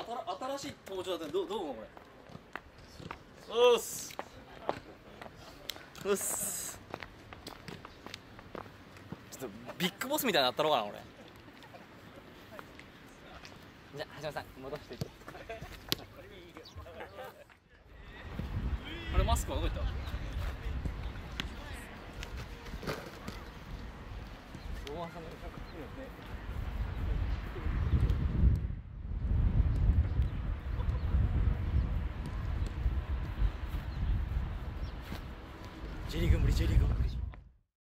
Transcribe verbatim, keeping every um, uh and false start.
新しい登場だったらどうどう思うこれ。おーすうっす。ちょっとビッグボスみたいになったろうかな俺。じゃあ橋本さん戻していってあれマスクはどこ行った。J リーグ無理 J リーグ無理